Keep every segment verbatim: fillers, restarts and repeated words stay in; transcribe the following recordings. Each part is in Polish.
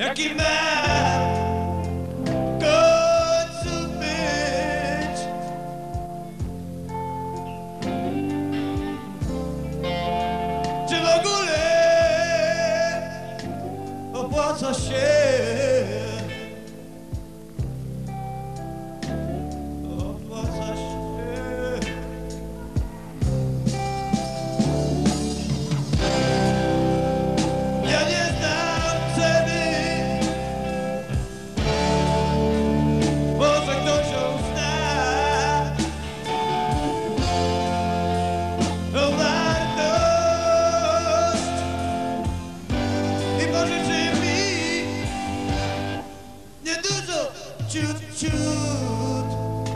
jaki miał w końcu być. Czy w ogóle opłaca się? Opłaca się. Ja nie znam ceny, może ktoś ją zna. No wartość i pożyczy mi niedużo, ciut, ciut.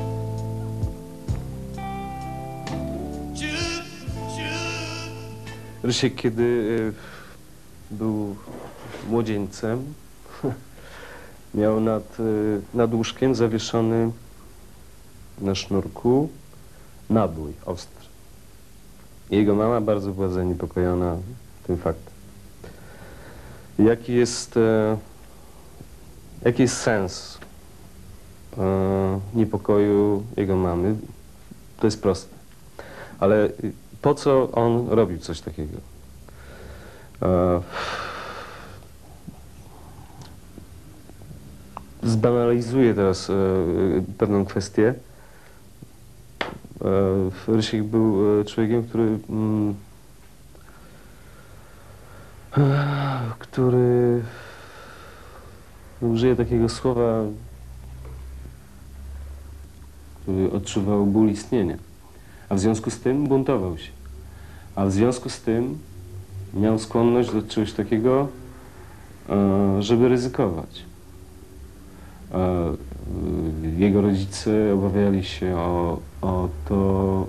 Ciut, ciut. Rysiek, kiedy y, był młodzieńcem, miał nad, y, nad łóżkiem zawieszony na sznurku nabój ostry. Jego mama bardzo była zaniepokojona tym faktem. Jaki jest, e, jaki jest sens e, niepokoju jego mamy? To jest proste. Ale po co on robił coś takiego? E, zbanalizuję teraz e, pewną kwestię. E, Rysiek był e, człowiekiem, który, mm, e, który użyje takiego słowa, który odczuwał ból istnienia. A w związku z tym buntował się. A w związku z tym miał skłonność do czegoś takiego, żeby ryzykować. Jego rodzice obawiali się o, o to,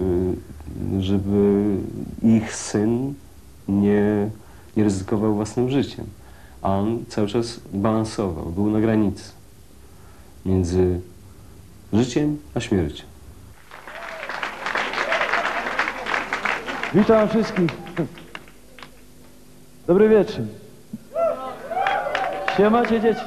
żeby ich syn nie, nie ryzykował własnym życiem. A on cały czas balansował, był na granicy między życiem a śmiercią. Witam wszystkich. Dobry wieczór. Siemacie dzieci.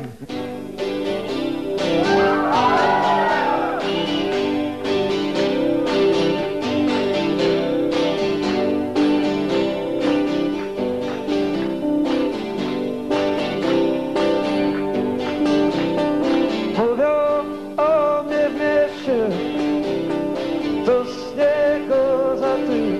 Mówią o mnie w mieście, co z niego za ty.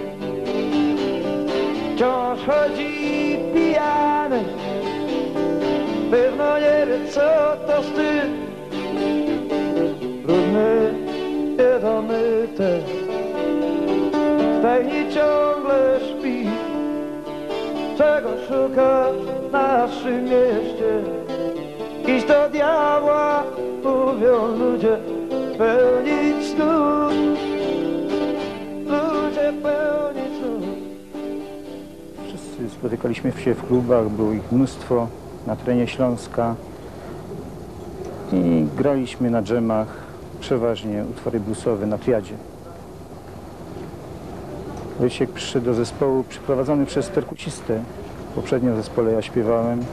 Wciąż chodzi pijany, pewno nie wie, co to wstyd. Brudny, niedomyty, w stajni ciągle śpi. Czego szukasz w naszym mieście? Idź do diabła, mówią ludzie, pełnić snów. Ludzie pełnić snów. Wszyscy spotykaliśmy się w klubach, było ich mnóstwo na terenie Śląska i graliśmy na dżemach przeważnie utwory bluesowe na triadzie. Rysiek przyszedł do zespołu przyprowadzony przez perkusistę. W poprzednim zespole ja śpiewałem.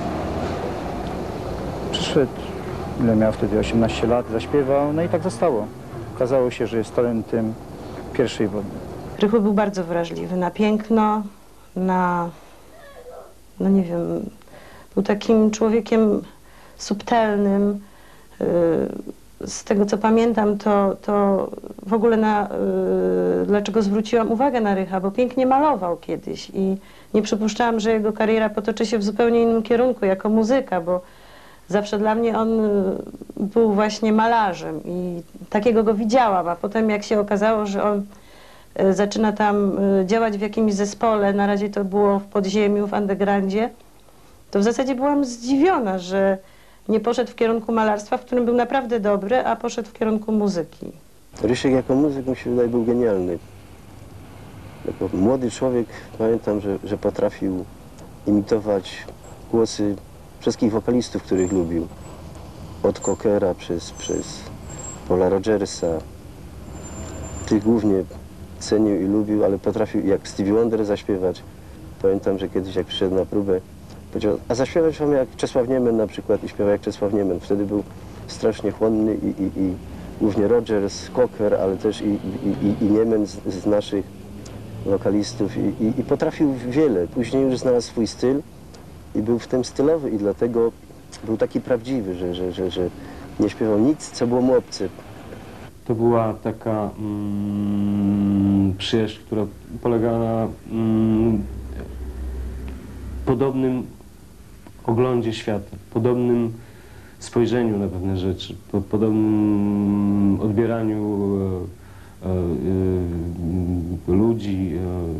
Przyszedł, ile miał wtedy, osiemnaście lat, zaśpiewał, no i tak zostało. Okazało się, że jest talentem pierwszej wody. Rychu był bardzo wrażliwy na piękno, na, no nie wiem, był takim człowiekiem subtelnym. Z tego, co pamiętam, to, to w ogóle na, dlaczego zwróciłam uwagę na Rycha, bo pięknie malował kiedyś i nie przypuszczałam, że jego kariera potoczy się w zupełnie innym kierunku, jako muzyka, bo zawsze dla mnie on był właśnie malarzem i takiego go widziałam, a potem jak się okazało, że on zaczyna tam działać w jakimś zespole, na razie to było w podziemiu, w undergroundzie, to w zasadzie byłam zdziwiona, że nie poszedł w kierunku malarstwa, w którym był naprawdę dobry, a poszedł w kierunku muzyki. Rysiek jako muzyk, mi się wydaje, był genialny. Jako młody człowiek pamiętam, że, że potrafił imitować głosy wszystkich wokalistów, których lubił. Od Cockera przez, przez Paula Rogersa. Tych głównie cenił i lubił, ale potrafił jak Stevie Wonder zaśpiewać. Pamiętam, że kiedyś jak przyszedł na próbę, Powiedział, a zaśpiewać wam jak Czesław Niemen na przykład i śpiewa jak Czesław Niemen. Wtedy był strasznie chłonny i, i, i głównie Rogers, Cocker, ale też i, i, i, i Niemen z, z naszych wokalistów i, i, i potrafił wiele. Później już znalazł swój styl i był w tym stylowy i dlatego był taki prawdziwy, że, że, że, że nie śpiewał nic, co było mu obce. To była taka mm, przyjaźń, która polegała na mm, podobnym oglądzie świata, podobnym spojrzeniu na pewne rzeczy, po, podobnym odbieraniu e, e, ludzi,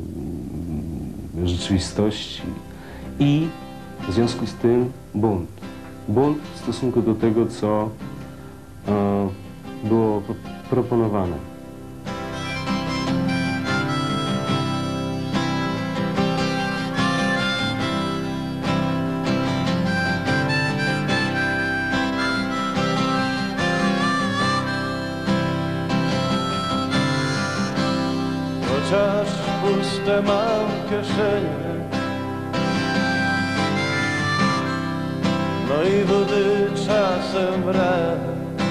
e, rzeczywistości i w związku z tym bunt. Bunt w stosunku do tego, co e, było proponowane. Chociaż puste mam kieszenie, no i wody czasem brak.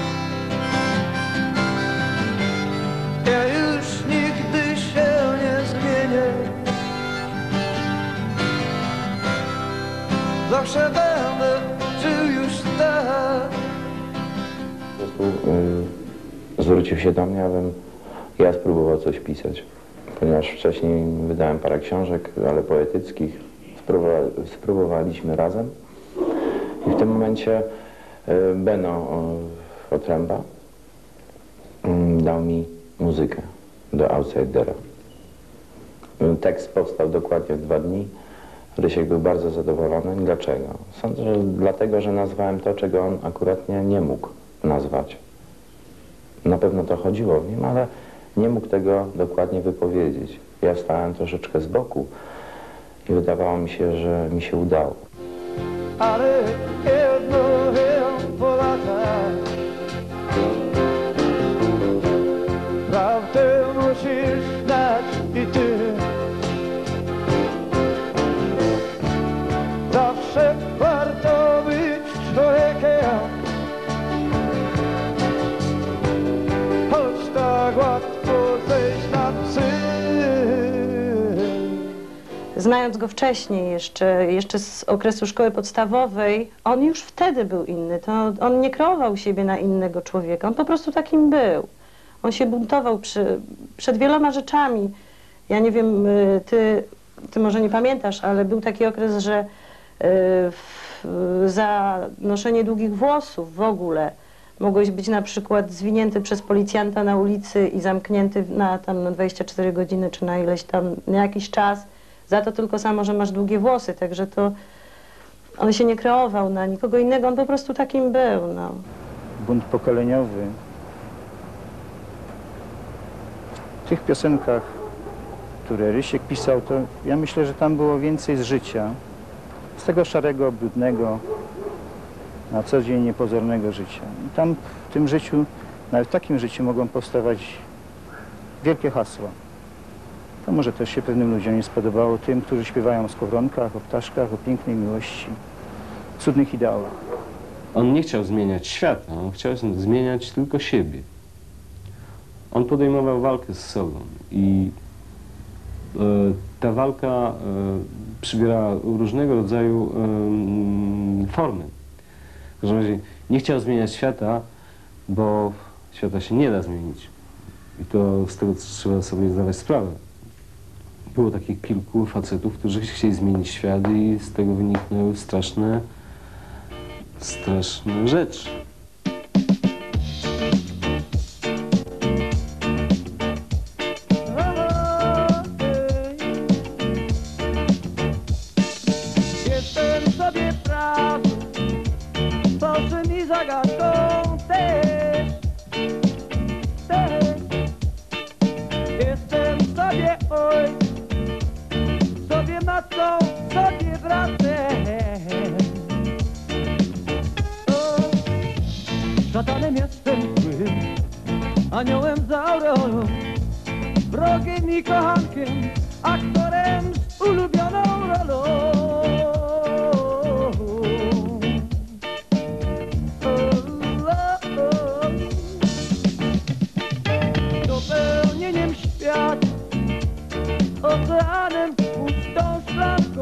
Ja już nigdy się nie zmienię, zawsze będę żył już tak. Zespół y, zwrócił się do mnie, abym ja spróbował coś pisać, ponieważ wcześniej wydałem parę książek, ale poetyckich. Spróbowa spróbowaliśmy razem i w tym momencie y, Beno y, Otręba y, dał mi muzykę do Outsidera. Y, tekst powstał dokładnie w dwa dni. Rysiek był bardzo zadowolony. Dlaczego? Sądzę, że dlatego, że nazwałem to, czego on akurat nie, nie mógł nazwać. Na pewno to chodziło w nim, ale nie mógł tego dokładnie wypowiedzieć. Ja stałem troszeczkę z boku i wydawało mi się, że mi się udało. Ale jedno wiem po latach, prawdę musisz znać i ty. Zawsze warto być człowiekiem, choć tak łatwo zejść na psy. Znając go wcześniej, jeszcze, jeszcze z okresu szkoły podstawowej, on już wtedy był inny. To on nie kreował siebie na innego człowieka, on po prostu takim był. On się buntował przy, przed wieloma rzeczami. Ja nie wiem, ty, ty może nie pamiętasz, ale był taki okres, że y, w, za noszenie długich włosów w ogóle mogłeś być na przykład zwinięty przez policjanta na ulicy i zamknięty na, tam, na dwadzieścia cztery godziny, czy na ileś tam, na jakiś czas. Za to tylko samo, że masz długie włosy, także to on się nie kreował na nikogo innego, on po prostu takim był, no. Bunt pokoleniowy. W tych piosenkach, które Rysiek pisał, to ja myślę, że tam było więcej z życia. Z tego szarego, brudnego, na co dzień niepozornego życia. I tam w tym życiu, nawet w takim życiu mogą powstawać wielkie hasła. To może też się pewnym ludziom nie spodobało, tym, którzy śpiewają o skowronkach, o ptaszkach, o pięknej miłości, cudnych ideałach. On nie chciał zmieniać świata, on chciał zmieniać tylko siebie. On podejmował walkę z sobą i e, ta walka e, przybierała różnego rodzaju e, formy. W każdym razie nie chciał zmieniać świata, bo świata się nie da zmienić. I to z tego trzeba sobie zdawać sprawę. Było takich kilku facetów, którzy chcieli zmienić świat i z tego wyniknęły straszne, straszne rzeczy. Jestem sobie prawy, proszę mi zagadką też, też. Jestem sobie ojcem, sobie matką, sobie bratem. O, szatanem jestem złym, aniołem z aureolą, wrogiem i kochankiem, aktorem z ulubioną rolą. oceanem, pustą szklanką.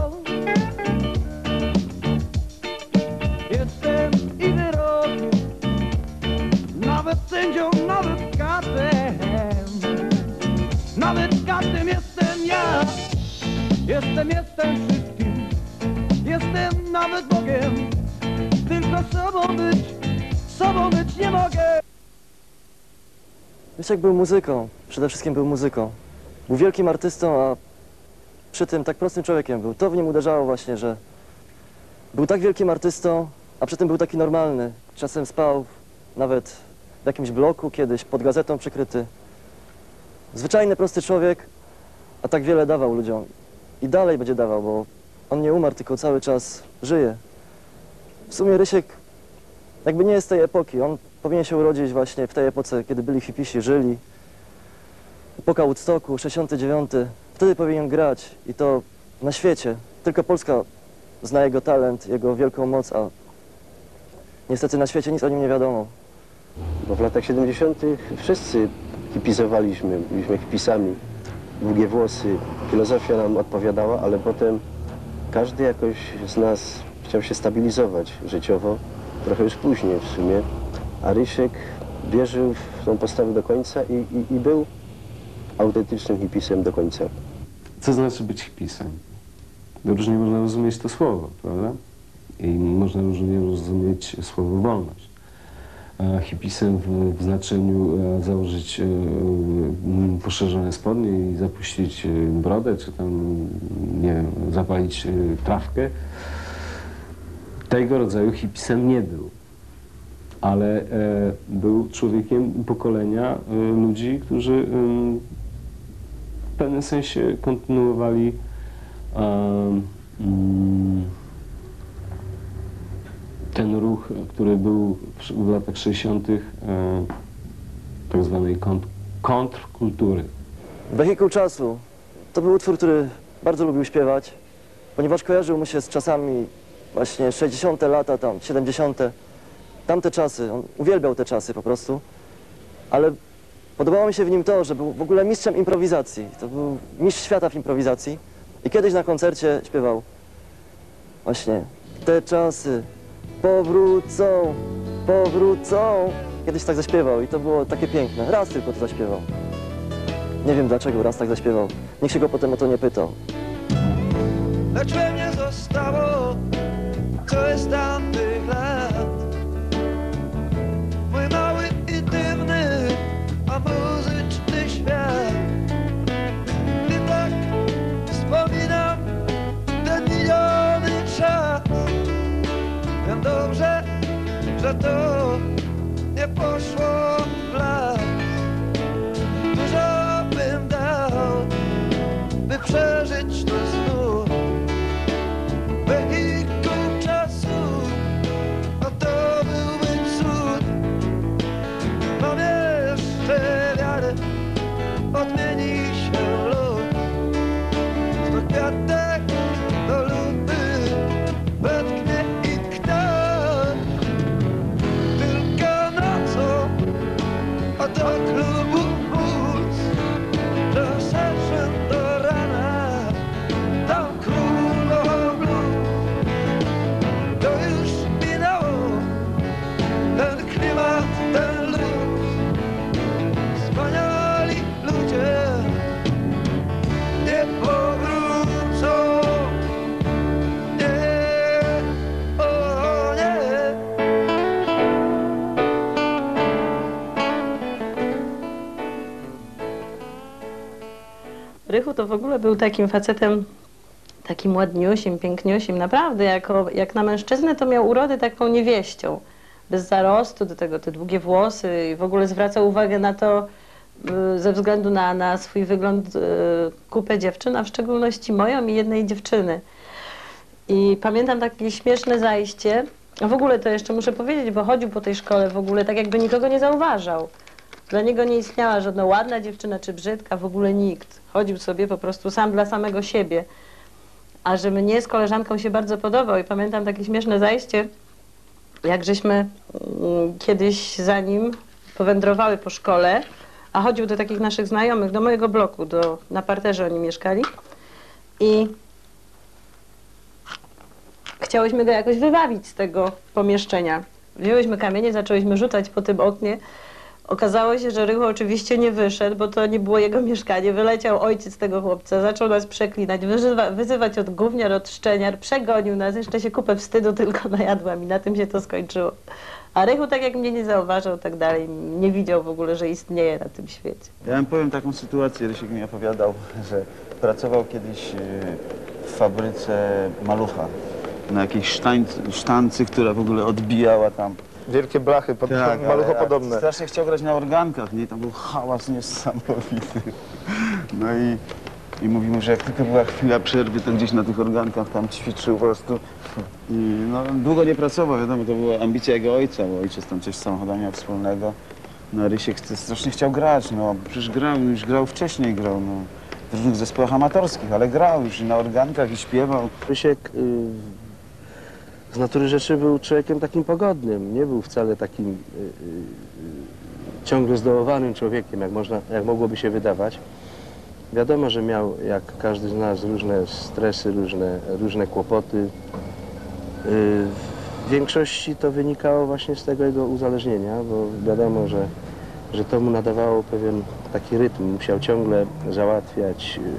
Jestem i wyrokiem, nawet sędzią, nawet katem. Nawet katem jestem ja. Jestem, jestem wszystkim. Jestem nawet Bogiem. Tylko sobą być, sobą być nie mogę. Rysiek był muzyką, przede wszystkim był muzyką. Był wielkim artystą, a przy tym tak prostym człowiekiem był. To w nim uderzało właśnie, że był tak wielkim artystą, a przy tym był taki normalny. Czasem spał nawet w jakimś bloku kiedyś, pod gazetą przykryty. Zwyczajny, prosty człowiek, a tak wiele dawał ludziom. I dalej będzie dawał, bo on nie umarł, tylko cały czas żyje. W sumie Rysiek jakby nie jest tej epoki. On powinien się urodzić właśnie w tej epoce, kiedy byli hipisi, żyli. Epoka Woodstocku, sześćdziesiąty dziewiąty. Wtedy powinien grać i to na świecie. Tylko Polska zna jego talent, jego wielką moc, a niestety na świecie nic o nim nie wiadomo. Bo w latach siedemdziesiątych wszyscy hipisowaliśmy, byliśmy hipisami. Długie włosy, filozofia nam odpowiadała, ale potem każdy jakoś z nas chciał się stabilizować życiowo, trochę już później w sumie, a Rysiek wierzył w tą postawę do końca i, i, i był autentycznym hipisem do końca. Co znaczy być hipisem? Różnie można rozumieć to słowo, prawda? I można różnie rozumieć słowo wolność. E, hipisem w, w znaczeniu e, założyć e, e, poszerzone spodnie i zapuścić e, brodę, czy tam, nie wiem, zapalić e, trawkę. Tego rodzaju hipisem nie był. Ale e, był człowiekiem pokolenia e, ludzi, którzy e, w pewnym sensie kontynuowali e, mm, ten ruch, który był w, w latach sześćdziesiątych e, tak zwanej kont kontrkultury. Wehikuł czasu to był utwór, który bardzo lubił śpiewać, ponieważ kojarzył mu się z czasami właśnie sześćdziesiąte lata, tam siedemdziesiąte. Tamte czasy, on uwielbiał te czasy po prostu, ale podobało mi się w nim to, że był w ogóle mistrzem improwizacji. To był mistrz świata w improwizacji i kiedyś na koncercie śpiewał właśnie te czasy powrócą, powrócą. Kiedyś tak zaśpiewał i to było takie piękne. Raz tylko to zaśpiewał. Nie wiem dlaczego raz tak zaśpiewał. Nikt się go potem o to nie pytał. Lecz we mnie zostało, co jest tamtych lat. Mój mały i dywny, a muzyczny świat. I tak wspominam ten miniony czas. Wiem dobrze, że to nie poszło w las. Dużo bym dał, by przeżyć to znów. Wehikuł czasu, a to byłby cud. Mam jeszcze wiarę, odmieni się los. Sto kwiatek do luby wetknie i ktoś. Tylko nocą, a do klubu puls. Rozszerzę do rana, tam król blues. To już minęło, ten klimat, ten luz. Wspaniali ludzie nie powrócą. Nie, o nie. Rychu to w ogóle był takim facetem, takim ładniusiem, piękniusiem, naprawdę, jako, jak na mężczyznę to miał urodę taką niewieścią, bez zarostu, do tego te długie włosy i w ogóle zwracał uwagę na to y, ze względu na, na swój wygląd y, kupę dziewczyn, a w szczególności moją i jednej dziewczyny. I pamiętam takie śmieszne zajście, a w ogóle to jeszcze muszę powiedzieć, bo chodził po tej szkole w ogóle tak jakby nikogo nie zauważał. Dla niego nie istniała żadna ładna dziewczyna czy brzydka, w ogóle nikt. Chodził sobie po prostu sam dla samego siebie. A że mnie z koleżanką się bardzo podobał i pamiętam takie śmieszne zajście, jak żeśmy mm, kiedyś za nim powędrowały po szkole, a chodził do takich naszych znajomych, do mojego bloku, do, na parterze oni mieszkali i chciałyśmy go jakoś wywabić z tego pomieszczenia. Wzięłyśmy kamienie, zaczęłyśmy rzucać po tym oknie. Okazało się, że Rychu oczywiście nie wyszedł, bo to nie było jego mieszkanie. Wyleciał ojciec tego chłopca, zaczął nas przeklinać, wyzywa, wyzywać od gówniar, od szczeniar, przegonił nas, jeszcze się kupę wstydu tylko najadłam i na tym się to skończyło. A Rychu tak jak mnie nie zauważył, tak dalej, nie widział w ogóle, że istnieje na tym świecie. Ja wam powiem taką sytuację, Rysiek mi opowiadał, że pracował kiedyś w fabryce Malucha, na jakiejś sztańc, sztancy, która w ogóle odbijała tam. Wielkie blachy, pod, Tak, maluchopodobne. Strasznie chciał grać na organkach, nie? Tam był hałas niesamowity. No i, i mówimy, że jak tylko była chwila przerwy, to gdzieś na tych organkach tam ćwiczył po prostu. I no, długo nie pracował, wiadomo, to była ambicja jego ojca, bo ojciec tam coś z samochodami miał wspólnego. No Rysiek strasznie chciał grać, no przecież grał, już grał wcześniej, grał no, w różnych zespołach amatorskich, ale grał już i na organkach i śpiewał. Rysiek y, z natury rzeczy był człowiekiem takim pogodnym, nie był wcale takim y, y, ciągle zdołowanym człowiekiem, jak, można, jak mogłoby się wydawać. Wiadomo, że miał, jak każdy z nas, różne stresy, różne, różne kłopoty. Y, w większości to wynikało właśnie z tego jego uzależnienia, bo wiadomo, że, że to mu nadawało pewien taki rytm. Musiał ciągle załatwiać y,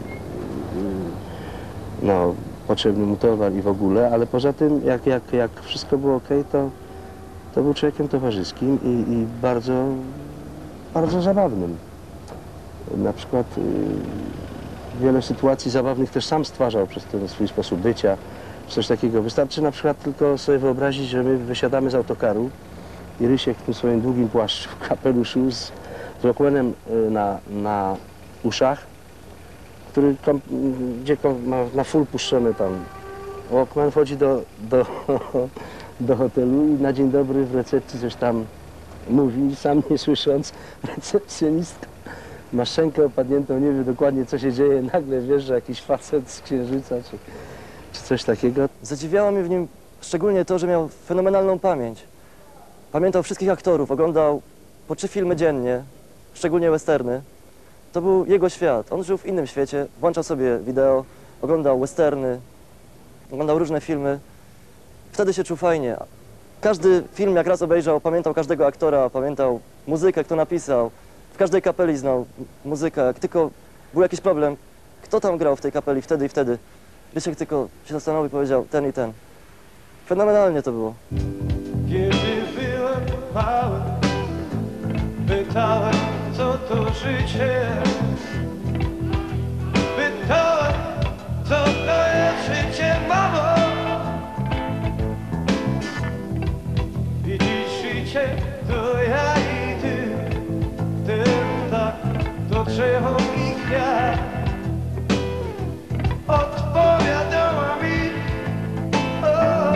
y, no, potrzebny mu towar i w ogóle, ale poza tym, jak, jak, jak wszystko było ok, to, to był człowiekiem towarzyskim i, i bardzo, bardzo zabawnym. Na przykład y, wiele sytuacji zabawnych też sam stwarzał przez ten swój sposób bycia, coś takiego. Wystarczy na przykład tylko sobie wyobrazić, że my wysiadamy z autokaru i Rysiek w tym swoim długim płaszczu, w kapeluszu z Walkmanem y, na, na uszach, który kom, gdzie kom, ma na full puszczony tam Walkman, wchodzi do, do, do hotelu i na dzień dobry w recepcji coś tam mówi, sam nie słysząc, recepcjonistka ma szczękę opadniętą, nie wie dokładnie co się dzieje, nagle wiesz, że jakiś facet z Księżyca czy, czy coś takiego. Zadziwiało mnie w nim szczególnie to, że miał fenomenalną pamięć. Pamiętał wszystkich aktorów, oglądał po trzy filmy dziennie, szczególnie westerny. To był jego świat. On żył w innym świecie, włączał sobie wideo, oglądał westerny, oglądał różne filmy. Wtedy się czuł fajnie. Każdy film, jak raz obejrzał, pamiętał każdego aktora, pamiętał muzykę, kto napisał. W każdej kapeli znał muzykę. Jak tylko był jakiś problem, kto tam grał w tej kapeli wtedy i wtedy. Rysiek tylko się zastanowił i powiedział ten i ten. Fenomenalnie to było. Kiedy byłem mały, pytałem, co to życie. Pytałem, co to jest życie, mamo. I dziś życie to ja i ty, ten tak do drzewo i kwiat. Odpowiadała mi, o,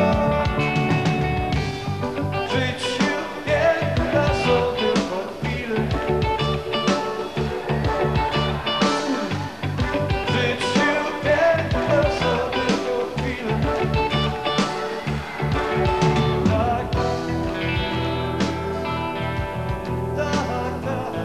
w życiu piękna są tylko chwile. W życiu piękna są tylko chwile. Tak, tak, tak.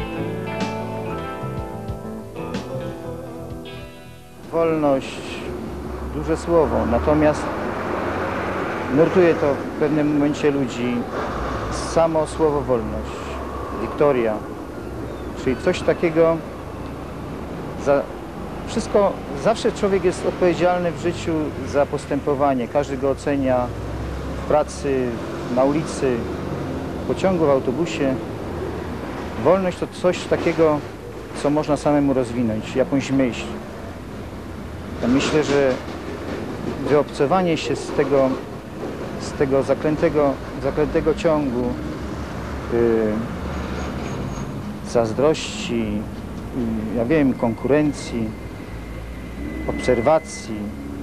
Wolność, duże słowo, natomiast nurtuje to w pewnym momencie ludzi samo słowo wolność, wiktoria, czyli coś takiego, za wszystko, zawsze człowiek jest odpowiedzialny w życiu za postępowanie, każdy go ocenia w pracy, na ulicy, w pociągu, w autobusie. Wolność to coś takiego, co można samemu rozwinąć, jakąś myśl. Ja myślę, że wyobcowanie się z tego, z tego zaklętego, zaklętego ciągu yy, zazdrości, yy, ja wiem, konkurencji, obserwacji,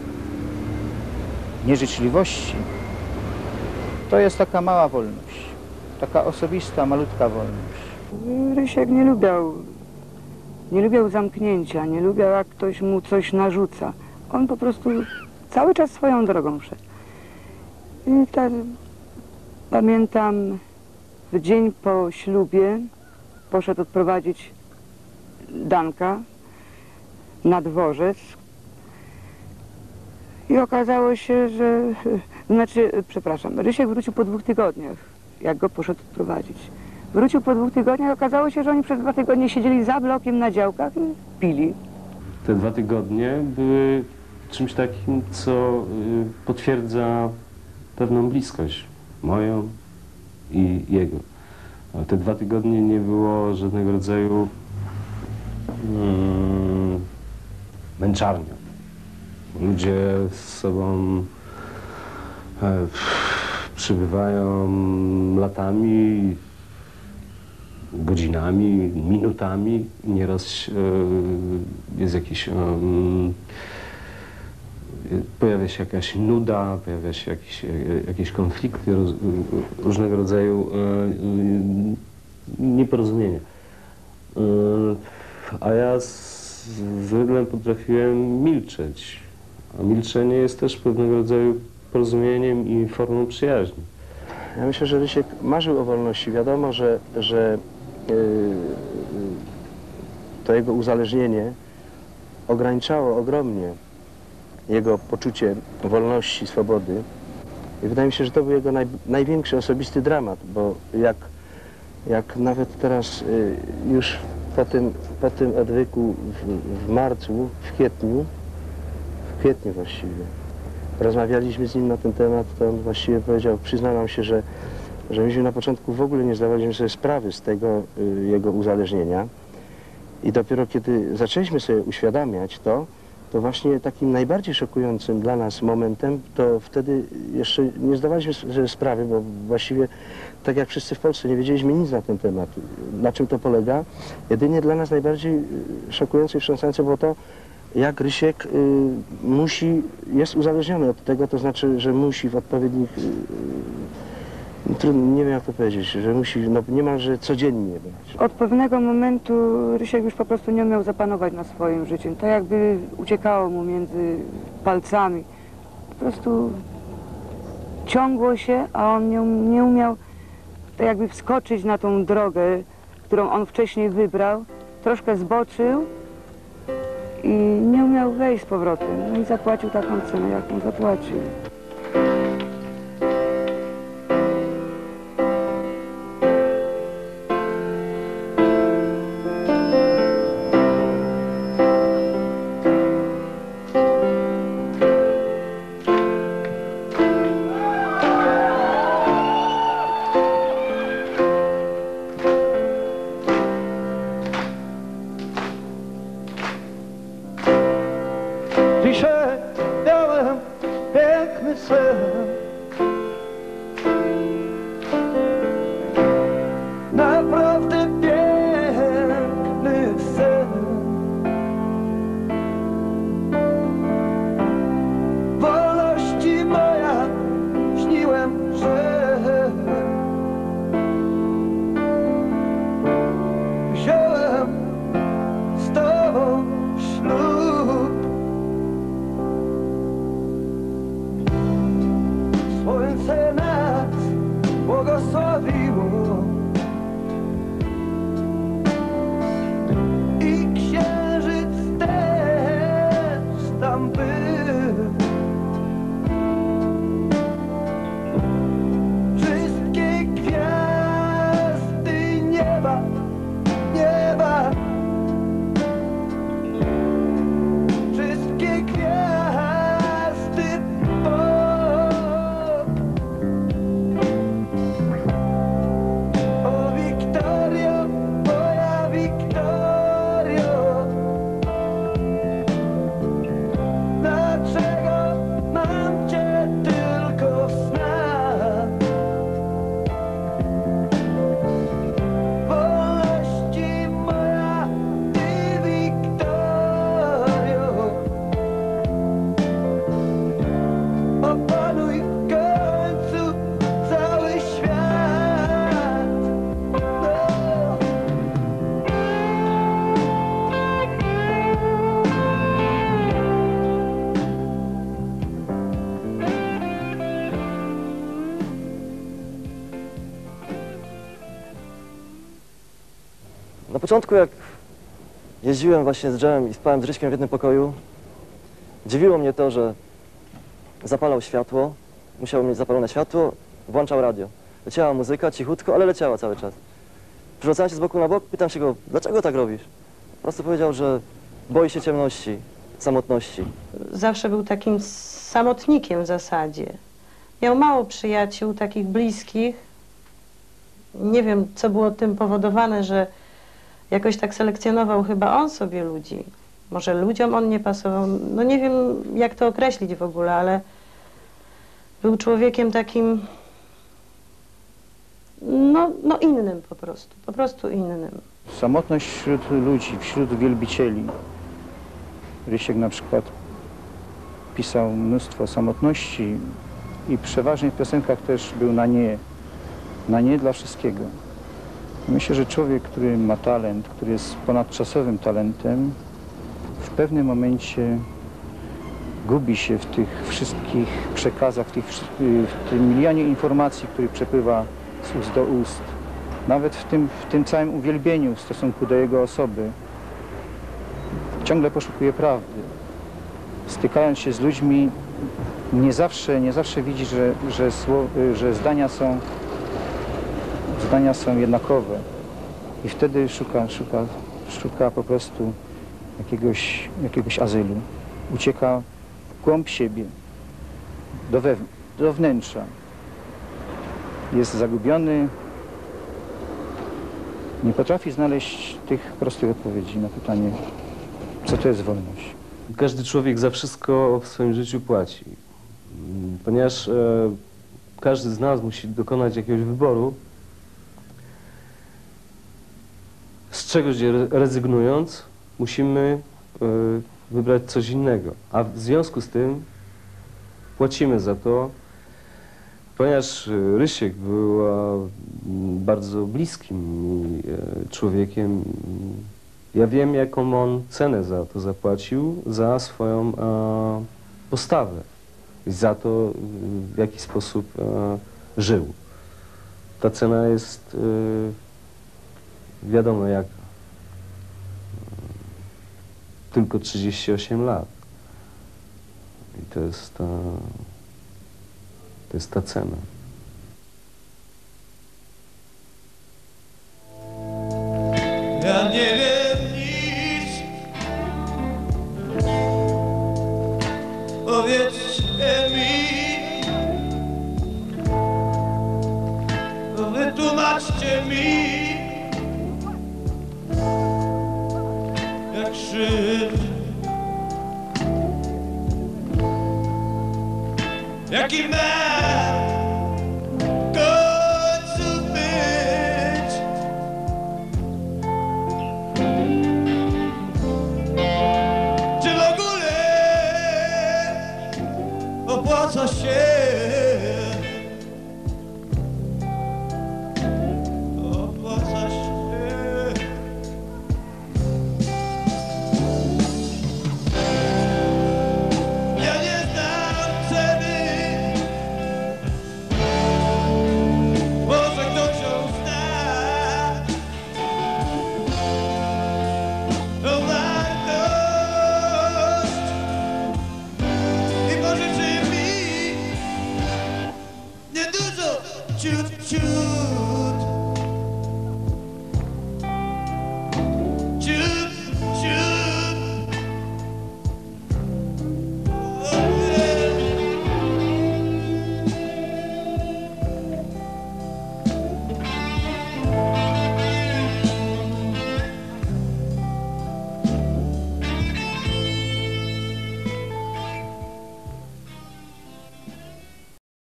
nieżyczliwości, to jest taka mała wolność, taka osobista, malutka wolność. Rysiek nie lubiał Nie lubiał zamknięcia, nie lubiał, jak ktoś mu coś narzuca. On po prostu cały czas swoją drogą szedł. I tak, pamiętam w dzień po ślubie poszedł odprowadzić Danka na dworzec i okazało się, że... Znaczy, przepraszam, Rysiek wrócił po dwóch tygodniach, jak go poszedł odprowadzić. Wrócił po dwóch tygodniach, okazało się, że oni przez dwa tygodnie siedzieli za blokiem na działkach i pili. Te dwa tygodnie były czymś takim, co y, potwierdza pewną bliskość moją i jego. Ale te dwa tygodnie nie było żadnego rodzaju mm, męczarnią. Ludzie z sobą e, przybywają latami, godzinami, minutami. Nieraz e, jest jakiś... E, pojawia się jakaś nuda, pojawia się jakiś, jakieś konflikty, roz, różnego rodzaju e, nieporozumienia. E, a ja zwykle potrafiłem milczeć, a milczenie jest też pewnego rodzaju porozumieniem i formą przyjaźni. Ja myślę, że Rysiek marzył o wolności. Wiadomo, że, że yy, to jego uzależnienie ograniczało ogromnie jego poczucie wolności, swobody. I wydaje mi się, że to był jego naj, największy osobisty dramat, bo jak, jak nawet teraz yy, już po tym, po tym odwyku w, w marcu, w kwietniu, w kwietniu właściwie, rozmawialiśmy z nim na ten temat, to on właściwie powiedział, przyznał nam się, że, że myśmy na początku w ogóle nie zdawaliśmy sobie sprawy z tego y, jego uzależnienia i dopiero kiedy zaczęliśmy sobie uświadamiać to, to właśnie takim najbardziej szokującym dla nas momentem, to wtedy jeszcze nie zdawaliśmy sobie sprawy, bo właściwie tak jak wszyscy w Polsce nie wiedzieliśmy nic na ten temat, na czym to polega. Jedynie dla nas najbardziej szokujące i wstrząsające było to, jak Rysiek y, musi, jest uzależniony od tego, to znaczy, że musi w odpowiednich, y, trudno, nie wiem jak to powiedzieć, że musi no, niemalże codziennie być. Od pewnego momentu Rysiek już po prostu nie umiał zapanować nad swoim życiem. To jakby uciekało mu między palcami. Po prostu ciągło się, a on nie, nie umiał to jakby wskoczyć na tą drogę, którą on wcześniej wybrał. Troszkę zboczył i nie umiał wejść z powrotem. No i zapłacił taką cenę, jaką zapłacił. Dzisiaj miałem piękny sen, naprawdę piękny sen. Wolności moja śniłem, że wziąłem z tobą ślub. początku, jak jeździłem właśnie z drzewem i spałem z Ryśkiem w jednym pokoju, dziwiło mnie to, że zapalał światło, musiało mieć zapalone światło, włączał radio. Leciała muzyka, cichutko, ale leciała cały czas. Przerzucałem się z boku na bok, pytam się go, dlaczego tak robisz? Po prostu powiedział, że boi się ciemności, samotności. Zawsze był takim samotnikiem w zasadzie. Miał mało przyjaciół, takich bliskich. Nie wiem, co było tym powodowane, że jakoś tak selekcjonował chyba on sobie ludzi. Może ludziom on nie pasował. No nie wiem, jak to określić w ogóle, ale był człowiekiem takim, no, no innym po prostu, po prostu innym. Samotność wśród ludzi, wśród wielbicieli. Rysiek na przykład pisał mnóstwo samotności i przeważnie w piosenkach też był na nie, na nie dla wszystkiego. Myślę, że człowiek, który ma talent, który jest ponadczasowym talentem, w pewnym momencie gubi się w tych wszystkich przekazach, w, tych, w tym milionie informacji, który przepływa z ust do ust. Nawet w tym, w tym całym uwielbieniu w stosunku do jego osoby ciągle poszukuje prawdy. Stykając się z ludźmi, nie zawsze, nie zawsze widzi, że, że, słow, że zdania są, zdania są jednakowe. I wtedy szuka, szuka, szuka po prostu jakiegoś, jakiegoś azylu. Ucieka w głąb siebie, do, wew, do wnętrza. Jest zagubiony, nie potrafi znaleźć tych prostych odpowiedzi na pytanie, co to jest wolność. Każdy człowiek za wszystko w swoim życiu płaci, ponieważ e, każdy z nas musi dokonać jakiegoś wyboru, z czegoś rezygnując, musimy e, wybrać coś innego, a w związku z tym płacimy za to, ponieważ Rysiek był e, bardzo bliskim mi e, człowiekiem. Ja wiem, jaką on cenę za to zapłacił, za swoją e, postawę i za to, w jaki sposób e, żył. Ta cena jest e, wiadomo jaka. Tylko trzydzieści osiem lat. I to jest ta, to jest ta cena. Ja nie wiem nic, powiedzcie mi, wytłumaczcie mi, jak żyć, jaki mecz.